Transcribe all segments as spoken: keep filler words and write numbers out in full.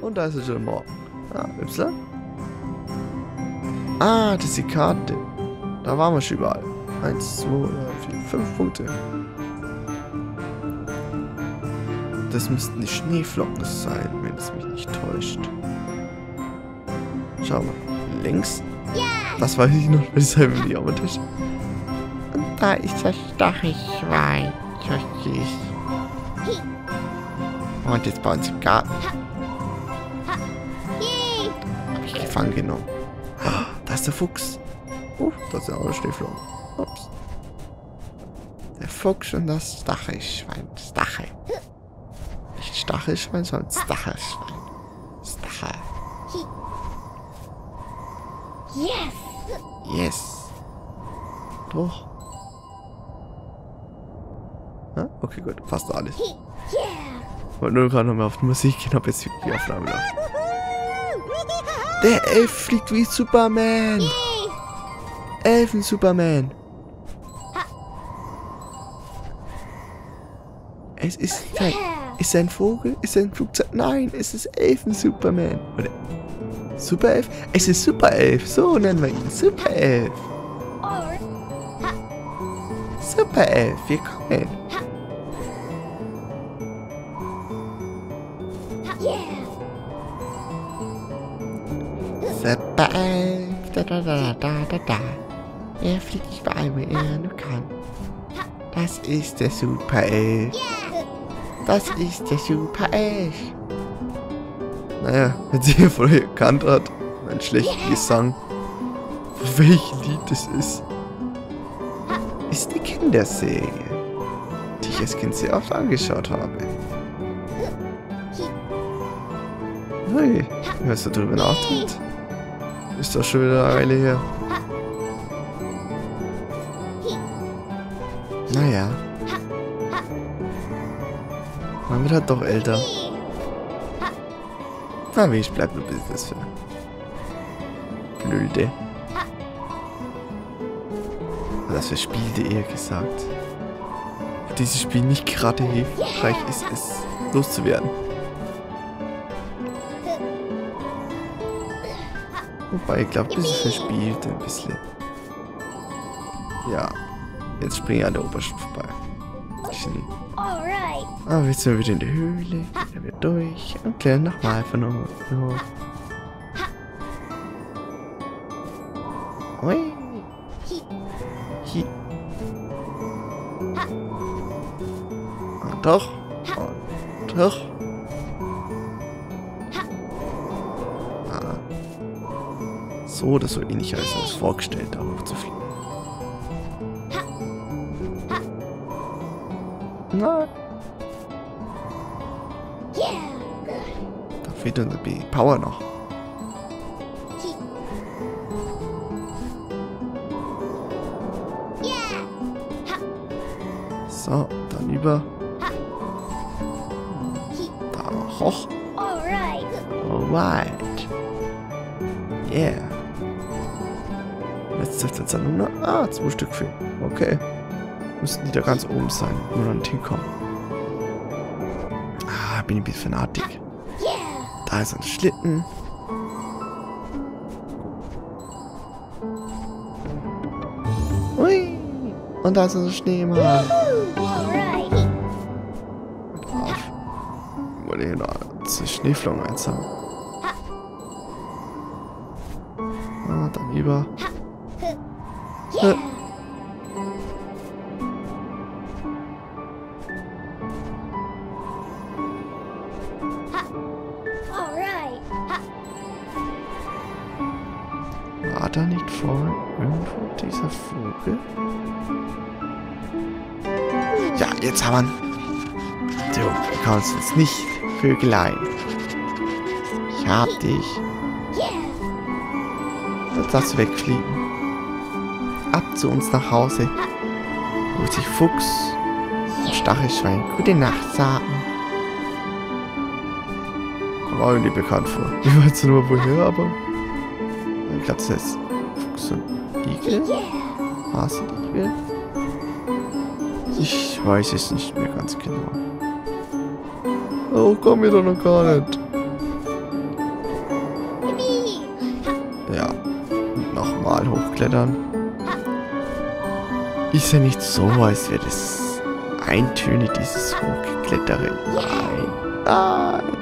Und da ist es schon morgen. Ah, Y. Ah, das ist die Karte. Da waren wir schon überall. Eins, zwei, drei, vier, fünf Punkte. Das müssten die Schneeflocken sein, wenn es mich nicht täuscht. Schau mal. Links. Das weiß ich noch, weil ich selber nicht auf dem Tisch. Und da ist das Stachelschwein. So süß. Und jetzt bei uns im Garten. Hab ich gefangen genommen. Oh, da ist der Fuchs. Oh, da ist ja auch ein Schneeflocken. Ups. Der Fuchs und das Stachelschwein. Stachel. Nicht Stachelschwein, sondern Stachelschwein. Stachel. Yes! Yes. Doch. Ja, okay, gut. Fast alles. Ich wollte nur gerade noch mal auf die Musik gehen, ob jetzt die Aufnahme läuft. Der Elf fliegt wie Superman. Elfen-Superman. Es ist ein, ist ein Vogel? Ist ein Flugzeug? Nein, es ist Elfen-Superman. Oder Super-Elf? Es ist Super-Elf. So nennen wir ihn. Super-Elf. Super-Elf, wir kommen. Super-Elf. Da, da, da, da, da, da. Er fliegt überall, wo er nur kann. Das ist der Super-Elf. Das ist der Super-Elf. Naja, wenn sie hier vorher erkannt hat, einen schlechten Gesang, für welches Lied es ist, ist die Kinderserie, die ich als Kind sehr oft angeschaut habe. Hui, was da drüber nachdenkt, ist doch schon wieder eine Weile her. Naja. Man wird halt doch älter. Na, wie ich bleib nur bis das für Blöde. Das für Spiele eher gesagt. Für dieses Spiel nicht gerade hilfreich ist, es loszuwerden. Wobei, ich glaube, das ist verspielt ein bisschen. Ja. Jetzt springe ich an der Oberstufe vorbei. Aber jetzt sind wir wieder in der Höhle, gehen wir durch und klären nochmal von unten hoch. Hui. Hi. Und doch. Und doch. Ah. So oder so ähnlich als ich es vorgestellt, da hochzufliegen. Nein. Da fehlt uns die Power noch. So, dann über. Da hoch. Alright. Yeah. Jetzt dürfte es dann nur noch. Ah, zwei Stück fehlen. Okay. Müssten die da ganz oben sein, wo wir dann hinkommen. Ah, bin ich ein bisschen fanatisch. Da ist ein Schlitten. Hui. Und da ist ein Schneemann. Auf. Ich wollte hier noch zu Schneeflocken einsammeln. Ah, dann über. Ja. War da nicht vorhin irgendwo dieser Vogel? Ja, jetzt haben wir. Du kannst uns nicht Vögelein. Ich hab dich. Jetzt darfst du wegfliegen. Ab zu uns nach Hause, wo sich Fuchs und Stachelschwein gute Nacht sagen. Kommt auch irgendwie bekannt vor. Ich weiß nur woher, aber ich glaube, das heißt Fuchs und Igel. Hase und Igel. Ich weiß es nicht mehr ganz genau. Oh, komm mir doch noch gar nicht. Ja. Und nochmal hochklettern. Ist ja nicht so, als wäre das eintönig, dieses Hochklettere. Nein. Nein.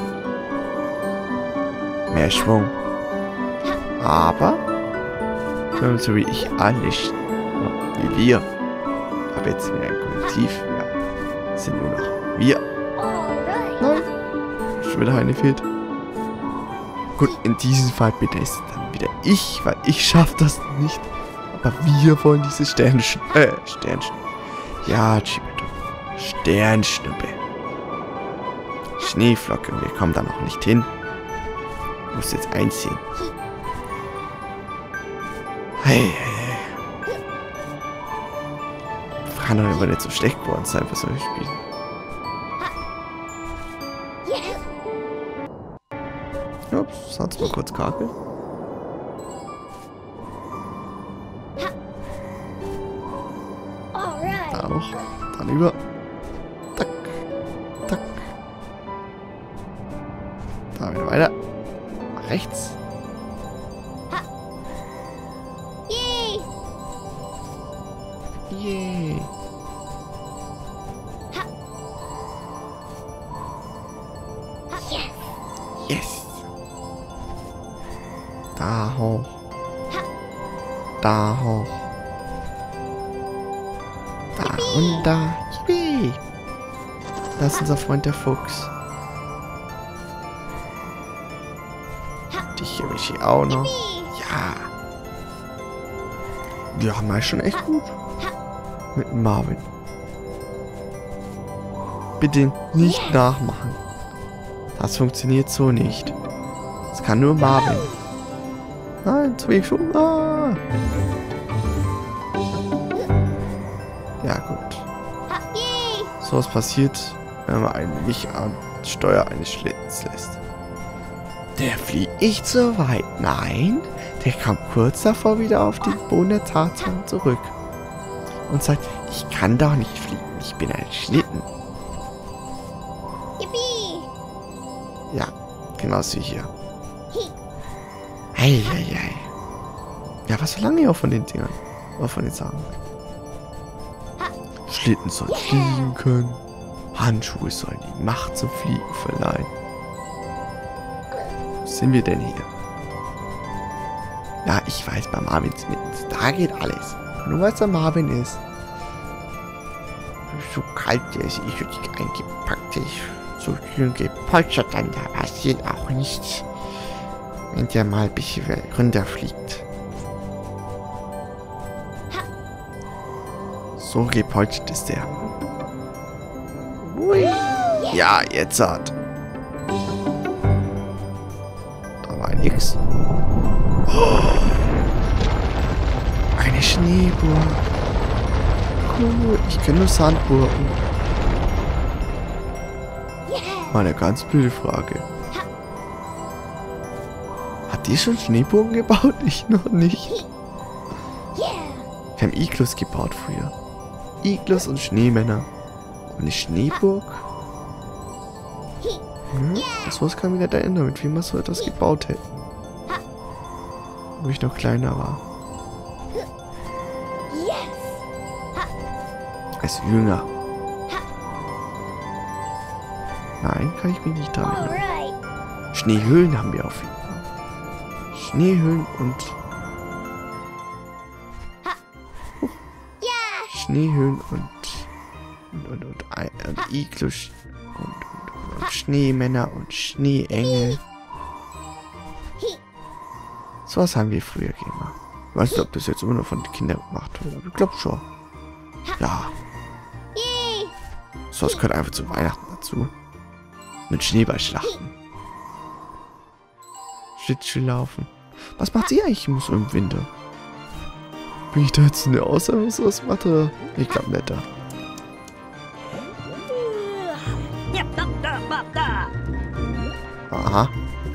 Mehr Schwung. Aber, wenn man so wie ich alle, wie wir, aber jetzt wieder ein Kollektiv, ja, sind nur noch wir. Nein. Schon wieder eine fehlt. Gut, in diesem Fall bitte ist dann wieder ich, weil ich schaffe das nicht. Aber wir wollen diese Sternschen, äh, Sternschen. Ja, Chibeto. Sternschnuppe. Schneeflocke, wir kommen da noch nicht hin. Ich muss jetzt einziehen. Hey, hey, hey. Kann doch immer nicht so schlecht geworden sein für solche Spiele. Ups, hat's mal kurz kakel. Da noch. Dann über. Tack. Tack. Da wieder weiter. Nach rechts. Yay. Yes. Da hoch. Da hoch. Da runter. Yippie. Das ist unser Freund der Fuchs. Dich habe ich hier auch noch. Ja. Wir haben ja schon echt gut. Mit Marvin. Bitte nicht nachmachen. Das funktioniert so nicht. Das kann nur Marvin. Nein, zu wenig schon. Ah. Ja, gut. So was passiert, wenn man einen nicht an Steuer eines Schlittens lässt. Der fliegt nicht so weit. Nein, der kommt kurz davor wieder auf den Boden der Tatsachen zurück. Und sagt, ich kann doch nicht fliegen. Ich bin ein Schlitten. Ja, genauso wie hier. Hey, hey, hey. Ja, was verlange ich auch von den Dingern? Oder von den Sachen? Schlitten sollen fliegen können. Handschuhe sollen die Macht zum Fliegen verleihen. Wo sind wir denn hier? Ja, ich weiß, bei Marvins mit. Da geht alles. Nur weil es der Marvin ist. So kalt ist, ich würde dich eingepackt, ich so schön gepolstert, dann da passiert auch nichts. Wenn der mal ein bisschen runterfliegt. So gepolstert ist der. Ui. Ja, jetzt hat. Da war nix. Oh. Eine Schneeburg. Cool. Ich kenne nur Sandburgen. Mal eine ganz blöde Frage. Hat die schon Schneeburgen gebaut? Ich noch nicht. Wir haben Iglus gebaut früher. Iglus und Schneemänner. Und eine Schneeburg? Hm, das was kann mich nicht erinnern, mit wem wir so etwas gebaut hätten. Wo ich noch kleiner war. Als Jünger. Nein, kann ich mich nicht dran erinnern. Schneehöhlen haben wir auf jeden Fall. Schneehöhlen und... Uh, Schneehöhlen und... Und, und, und, und, und Iglus und, und, und Schneemänner und Schneeengel. So was haben wir früher gemacht. Ich weiß nicht, ob das jetzt immer noch von den Kindern gemacht wird, aber ich glaube schon. Ja. So was gehört einfach zu Weihnachten dazu. Mit Schneeballschlachten. Schlittschuh laufen. Was macht sie eigentlich so im Winter? Bin ich da jetzt eine Aussage, was sowas macht? Oder? Ich glaube nicht da. Aha.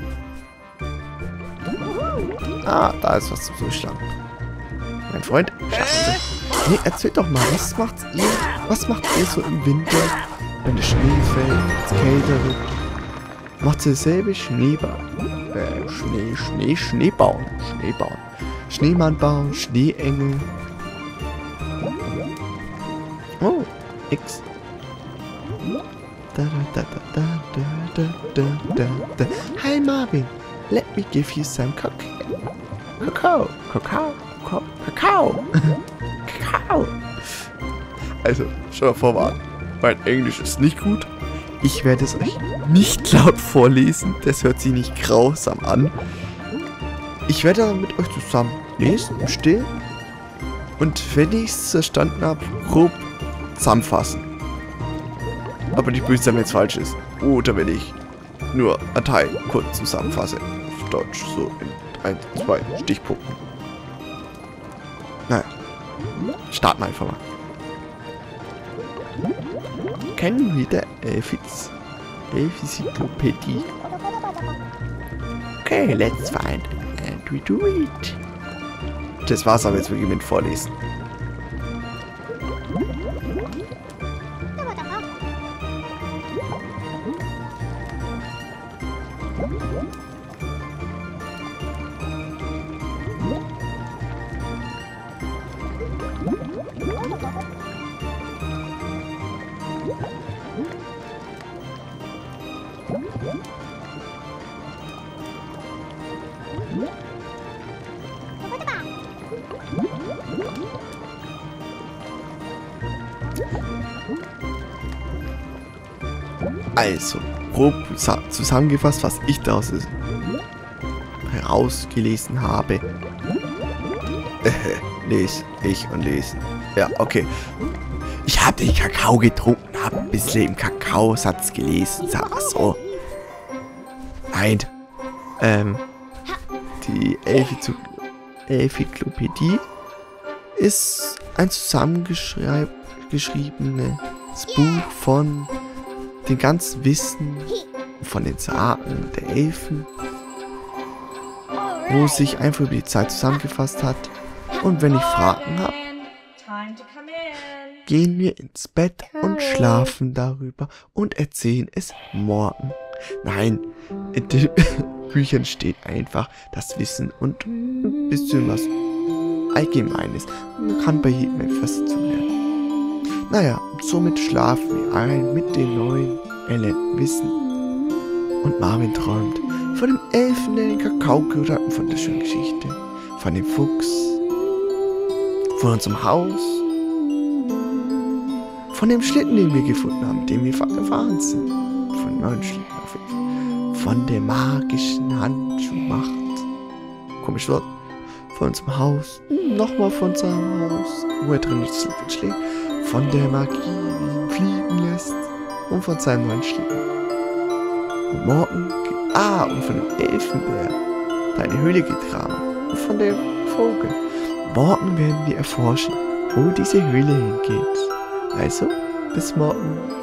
Ah, da ist was zum Zuschlagen. Mein Freund, schaffen Sie. Nee, erzählt doch mal, was macht ihr, was macht ihr so im Winter, wenn der Schnee fällt, es kälter wird? Macht sie dasselbe? Schneeball. Äh, Schnee, Schnee, Schneebauen. Schneebauen. Schneemann bauen, Schneeengel. Oh, X. Da, da, da, da, da, da, da, da. Hi Marvin, let me give you some cocoa. Kakao, Kakao, Kakao, Kakao. Also, schon mal vorwarnen. Mein Englisch ist nicht gut. Ich werde es euch nicht laut vorlesen. Das hört sich nicht grausam an. Ich werde dann mit euch zusammen lesen, im Stillen. Und wenn ich es verstanden habe, grob zusammenfassen. Aber nicht böse sein, wenn es falsch ist. Oder wenn ich nur ein Teil kurz zusammenfasse. Auf Deutsch, so in ein, zwei Stichpunkten. Naja. Starten wir einfach mal. Kennen wir der Elfis? Elfencyclopädie. Okay, let's find and we do it. Das war's aber jetzt wirklich mit Vorlesen. Also, grob zusammengefasst, was ich daraus herausgelesen habe. Äh, lese ich und lesen. Ja, okay. Ich habe den Kakao getrunken, habe ein bisschen im Kakaosatz gelesen, sag mal so. Nein. Ähm, die Elfencyclopädie ist ein zusammengeschriebenes Buch von den ganzen Wissen von den Sagen der Elfen, wo sich einfach über die Zeit zusammengefasst hat. Und wenn ich Fragen habe, gehen wir ins Bett und schlafen darüber und erzählen es morgen. Nein, in den Büchern steht einfach das Wissen und ein bisschen was Allgemeines. Man kann bei jedem etwas zu lernen. Naja, somit schlafen wir ein mit den neuen erlernten Wissen. Und Marvin träumt von dem Elfen, der den Kakao gehört hat, und von der schönen Geschichte. Von dem Fuchs. Von unserem Haus. Von dem Schlitten, den wir gefunden haben, mit dem wir gefahren sind. Von dem neuen Schlitten auf jeden Fall. Von der magischen Handschuhmacht. Komisch Wort. Von unserem Haus. Nochmal von unserem Haus. Wo er drin schlägt. Von der Magie, die ihn fliegen lässt. Und von seinem neuen Schlitten. Und morgen, ah, und von dem Elfenbär, der eine Höhle getragen. Und von dem Vogel. Morgen werden wir erforschen, wo diese Höhle hingeht. Also, bis morgen.